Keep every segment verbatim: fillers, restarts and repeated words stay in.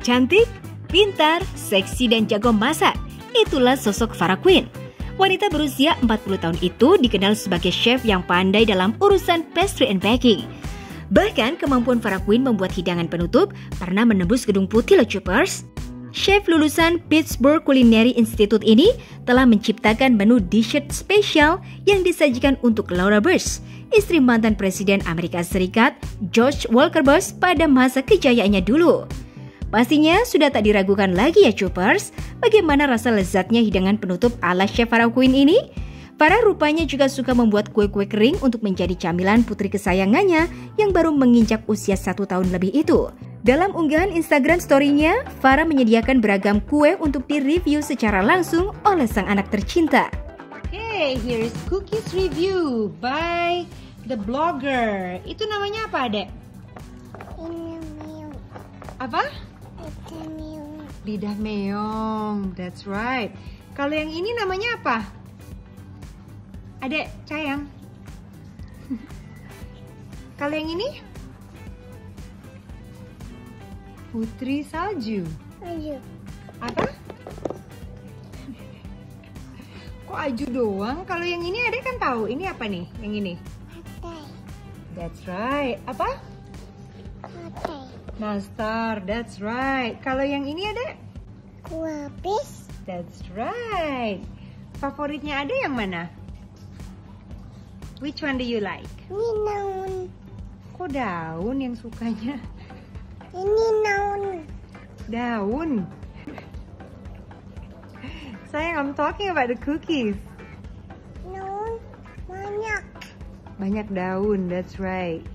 Cantik, pintar, seksi, dan jago masak. Itulah sosok Farah Queen. Wanita berusia empat puluh tahun itu dikenal sebagai chef yang pandai dalam urusan pastry and baking. Bahkan kemampuan Farah Queen membuat hidangan penutup pernah menembus gedung putih loh Cuapers. Chef lulusan Pittsburgh Culinary Institute ini telah menciptakan menu dessert spesial yang disajikan untuk Laura Bush, istri mantan Presiden Amerika Serikat George Walker Bush pada masa kejayaannya dulu. Pastinya sudah tak diragukan lagi ya Cuapers, bagaimana rasa lezatnya hidangan penutup ala Chef Farah Queen ini? Farah rupanya juga suka membuat kue-kue kering untuk menjadi camilan putri kesayangannya yang baru menginjak usia satu tahun lebih itu. Dalam unggahan Instagram story-nya, Farah menyediakan beragam kue untuk direview secara langsung oleh sang anak tercinta. Okay, here is cookies review by the blogger. Itu namanya apa, Adek? Apa? Lidah meong, that's right. Kalau yang ini namanya apa? Adek, sayang. Kalau yang ini? Putri salju. Aju. Apa? Kok aju doang? Kalau yang ini Adek kan tahu. Ini apa nih? Yang ini? Matai. That's right. Apa? Matai. Nastar, that's right. Kalau yang ini Adek? Kuapis. That's right. Favoritnya Adek yang mana? Which one do you like? Ini naun. Kok daun yang sukanya? Ini naun. Daun. Sayang, I'm talking about the cookies. Naun banyak. Banyak daun, that's right.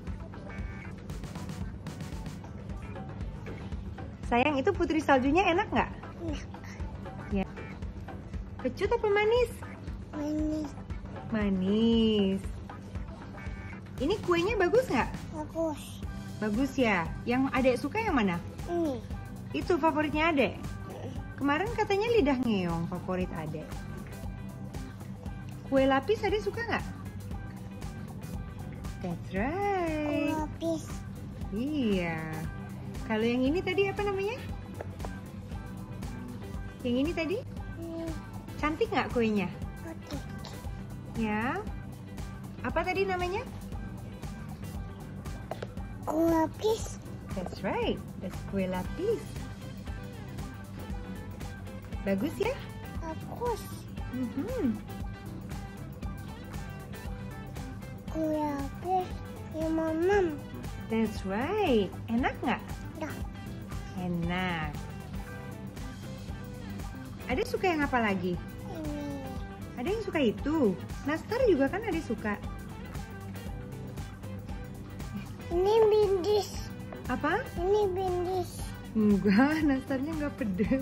Sayang, itu putri saljunya enak nggak? Enak. Ya. Kecut apa manis? Manis. Manis. Ini kuenya bagus nggak? Bagus. Bagus ya. Yang Adek suka yang mana? Ini. Itu favoritnya Adek. Kemarin katanya lidah ngeong favorit Adek. Kue lapis Adek suka nggak? That's right. Kuapis. Iya. Kalau yang ini tadi apa namanya? Yang ini tadi? Ini. Cantik nggak kuenya? Putih. Ya. Apa tadi namanya? Kuapis. That's right. That's kue lapis. Bagus ya? Bagus. Mm-hmm. Kuapis. Ya mamam. That's right. Enak nggak? Dah. Enak. Adek suka yang apa lagi? Ini. Ada yang suka itu. Nastar juga kan Adek suka. Ini bindis. Apa? Ini bindis. Enggak, nastarnya nggak pedes.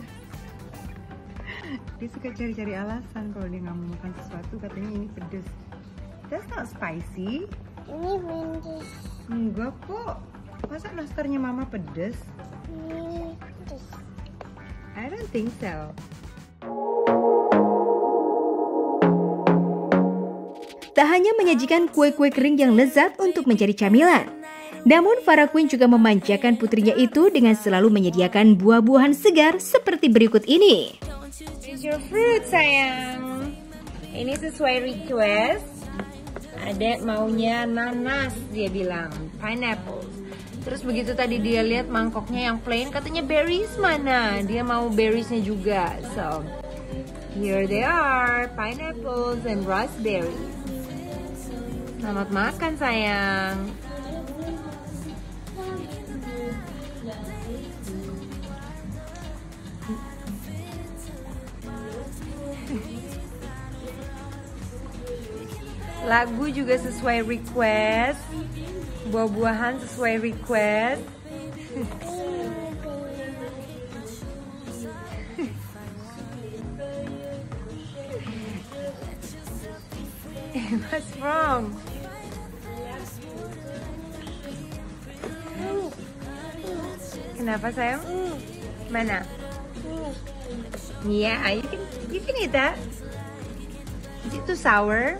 Dia suka cari-cari alasan kalau dia nggak mau makan sesuatu, katanya ini pedes. That's not spicy. Ini bindis. Enggak kok. Masa nastarnya mama pedes? Ini bindis. I don't think so. Tak hanya menyajikan kue-kue kering yang lezat untuk menjadi camilan, namun Farah Queen juga memanjakan putrinya itu dengan selalu menyediakan buah-buahan segar seperti berikut ini. Here's your fruit, sayang. Ini sesuai request. Adek maunya nanas, dia bilang. Pineapple. Terus begitu tadi dia lihat mangkoknya yang plain, katanya berries mana? Dia mau berriesnya juga. So, here they are. Pineapples and raspberries. Selamat makan, sayang. Lagu juga sesuai request. Buah-buahan sesuai request. What's wrong? Kenapa, sayang? Mana? Yeah, you can you can eat that. Is it too sour?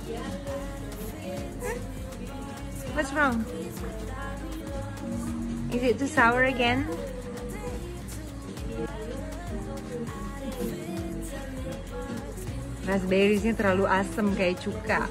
What's wrong? Is it too sour again? Raspberries-nya terlalu asam kayak cuka.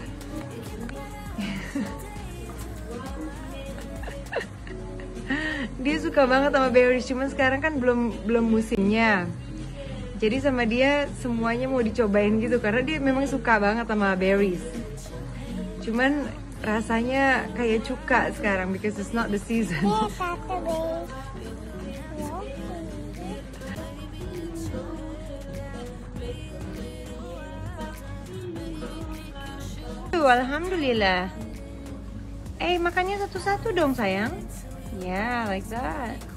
Dia suka banget sama berries, cuman sekarang kan belum belum musimnya. Jadi sama dia semuanya mau dicobain gitu karena dia memang suka banget sama berries. Cuman rasanya kayak cuka sekarang because it's not the season. Here, Tata Baby. Tuh, alhamdulillah. Eh, makannya satu-satu dong sayang. Yeah, like that.